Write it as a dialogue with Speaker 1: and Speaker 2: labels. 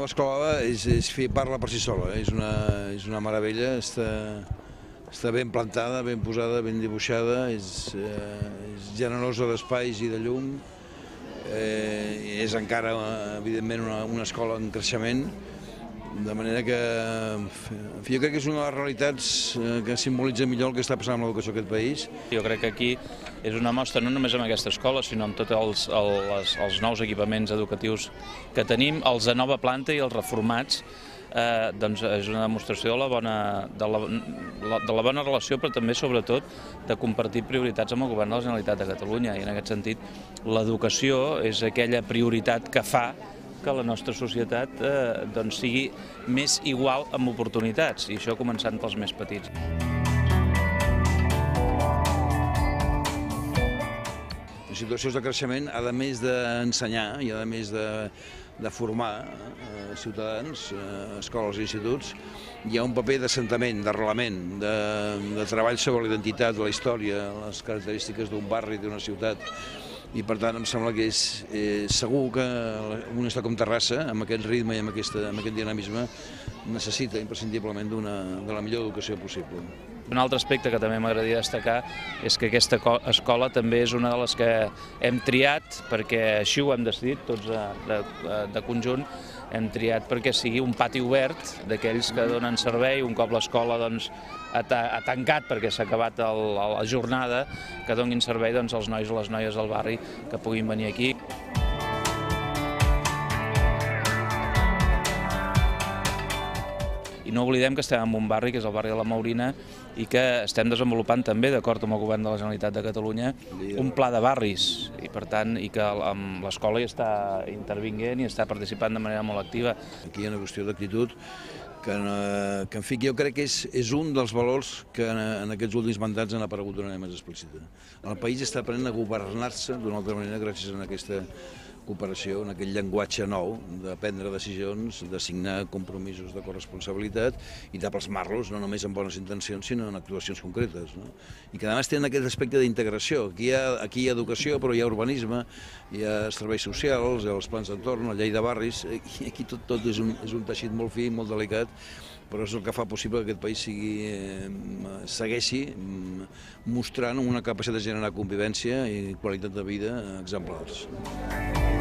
Speaker 1: nova escola parla per si sola, és una meravella, està ben plantada, ben posada, ben dibuixada, és generosa d'espais i de llum, és encara, evidentment, una escola en creixement, de manera que jo crec que és una de les realitats que simbolitza millor el que està passant amb l'educació d'aquest país.
Speaker 2: Jo crec que aquí és una mostra no només amb aquesta escola, sinó amb tots els nous equipaments educatius que tenim, els de nova planta i els reformats. Doncs és una demostració de la bona relació, però també, sobretot, de compartir prioritats amb el govern de la Generalitat de Catalunya. I en aquest sentit, l'educació és aquella prioritat que fa que la nostra societat sigui més igual amb oportunitats, i això començant pels més petits.
Speaker 1: En situacions de creixement, a més d'ensenyar i a més de formar ciutadans, escoles i instituts, hi ha un paper d'assentament, d'arrelament, de treball sobre la identitat, la història, les característiques d'un barri, d'una ciutat. I per tant em sembla que és segur que un estat com Terrassa, amb aquest ritme i amb aquest dinamisme, necessita imprescindiblement de la millor educació possible.
Speaker 2: Un altre aspecte que també m'agradaria destacar és que aquesta escola també és una de les que hem triat, perquè així ho hem decidit tots de conjunt, hem triat perquè sigui un pati obert d'aquells que donen servei un cop l'escola ha tancat perquè s'ha acabat la jornada, que donin servei als nois o les noies del barri que puguin venir aquí. I no oblidem que estem en un barri, que és el barri de la Maurina, i que estem desenvolupant també, d'acord amb el govern de la Generalitat de Catalunya, un pla de barris, i per tant, i que l'escola hi està intervinguent i està participant de manera molt activa.
Speaker 1: Aquí hi ha una qüestió d'actitud que en fi, jo crec que és un dels valors que en aquests últims mandats han aparegut d'una manera més explícita. El país està aprenent a governar-se d'una altra manera gràcies a aquesta cooperació, en aquell llenguatge nou de prendre decisions, de signar compromisos de corresponsabilitat i de plasmar-los no només en bones intencions sinó en actuacions concretes. I que a més tenen aquest aspecte d'integració. Aquí hi ha educació, però hi ha urbanisme, hi ha serveis socials, hi ha els plans d'entorn, la llei de barris, i aquí tot és un teixit molt fi, molt delicat, però és el que fa possible que aquest país segueixi mostrant una capacitat de generar convivència i qualitat de vida exemplars.